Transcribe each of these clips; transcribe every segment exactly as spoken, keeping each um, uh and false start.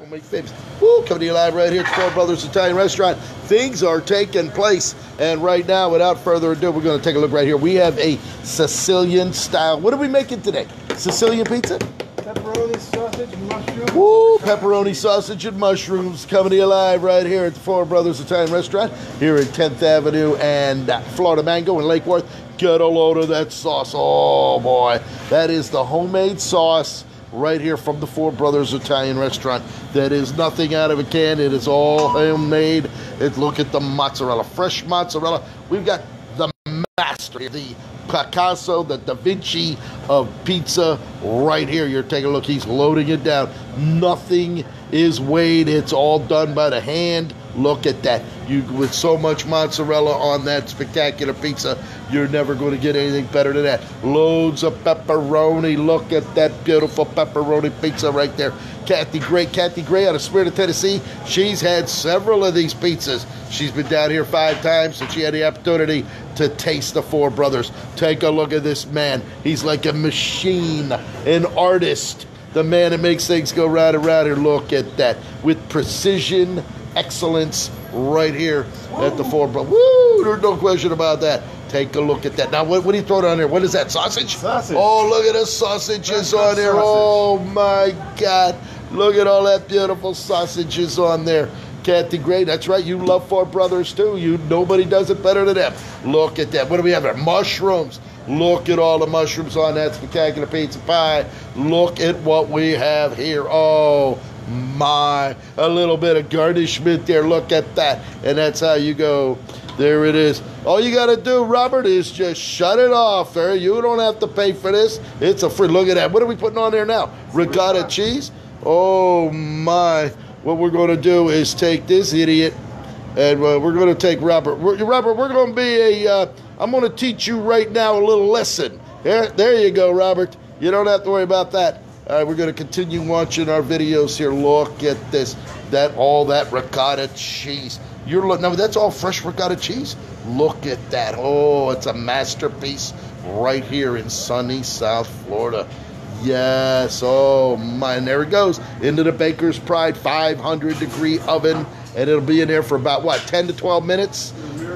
Homemade Fibs. Woo, coming to you live right here at Four Brothers Italian Restaurant. Things are taking place, and right now, without further ado, we're going to take a look right here. We have a Sicilian style. What are we making today? Sicilian pizza? Pepperoni, sausage, and mushrooms. Woo, pepperoni, sausage, and mushrooms coming to you live right here at the Four Brothers Italian Restaurant here at tenth Avenue and Florida Mango in Lake Worth. Get a load of that sauce. Oh, boy. That is the homemade sauce right here from the Four Brothers Italian Restaurant. That is nothing out of a can. It is all homemade. It, look at the mozzarella, fresh mozzarella. We've got the master, the Picasso, the Da Vinci of pizza right here. You're taking a look. He's loading it down. Nothing is weighed. It's all done by the hand. Look at that. You with so much mozzarella on that spectacular pizza, you're never going to get anything better than that. Loads of pepperoni. Look at that beautiful pepperoni pizza right there. Kathy Gray, Kathy Gray out of Smyrna, Tennessee. She's had several of these pizzas. She's been down here five times, and she had the opportunity to taste the Four Brothers. Take a look at this man. He's like a machine, an artist. The man that makes things go round and round here. Look at that. With precision, excellence right here at the Four Brothers. Woo! There's no question about that. Take a look at that. Now, what, what are you throwing on there? What is that, sausage? Sausage. Oh, look at the sausages on there. Sausage. Oh, my God. Look at all that beautiful sausages on there. Kathy Gray, that's right. You love Four Brothers, too. You Nobody does it better than them. Look at that. What do we have there? Mushrooms. Look at all the mushrooms on that spectacular pizza pie. Look at what we have here. Oh, my. A little bit of garnishment there. Look at that. And that's how you go. There it is. All you got to do, Robert, is just shut it off. There. You don't have to pay for this. It's a free. Look at that. What are we putting on there now? Ricotta cheese? Oh, my. What we're going to do is take this idiot, and uh, we're going to take Robert. We're, Robert, we're going to be a, uh, I'm going to teach you right now a little lesson. There, there you go, Robert. You don't have to worry about that. All right, we're going to continue watching our videos here. Look at this. That, all that ricotta cheese. You're looking, now that's all fresh ricotta cheese. Look at that. Oh, it's a masterpiece right here in sunny South Florida. Yes, oh my, and there it goes into the Baker's Pride five hundred degree oven, and it'll be in there for about what, ten to twelve minutes.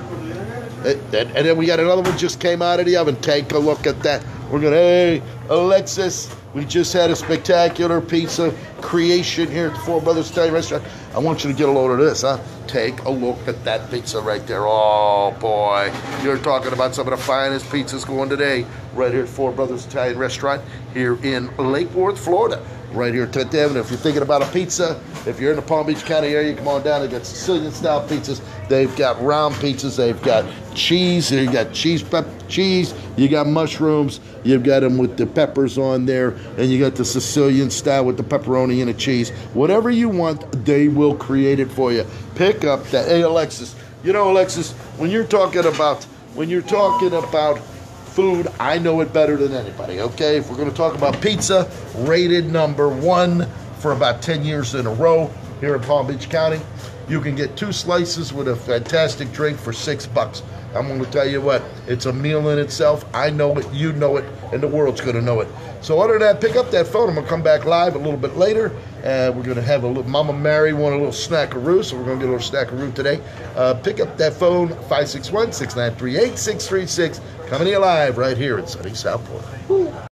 And, and then we got another one just came out of the oven. Take a look at that. We're gonna, hey, Alexis, we just had a spectacular pizza creation here at the Four Brothers Italian Restaurant. I want you to get a load of this, huh? Take a look at that pizza right there. Oh, boy. You're talking about some of the finest pizzas going today right here at Four Brothers Italian Restaurant here in Lake Worth, Florida. Right here at tenth Avenue. If you're thinking about a pizza, if you're in the Palm Beach County area, come on down. They've got Sicilian-style pizzas. They've got round pizzas. They've got cheese. They've got cheese, pep cheese. You got mushrooms. You've got them with the peppers on there. And you got the Sicilian style with the pepperoni and the cheese. Whatever you want, they will create it for you. Pick up that. Hey, Alexis. You know, Alexis, when you're talking about, when you're talking about food, I know it better than anybody, okay? If we're going to talk about pizza, rated number one for about ten years in a row here in Palm Beach County. You can get two slices with a fantastic drink for six bucks. I'm going to tell you what, it's a meal in itself. I know it, you know it, and the world's going to know it. So other than that, pick up that phone. I'm going to come back live a little bit later, and we're going to have a little, Mama Mary want a little snackaroo, so we're going to get a little snackaroo today. Uh, pick up that phone, five six one, six nine three, eight six three six. Coming to you live right here in sunny South Florida. Woo.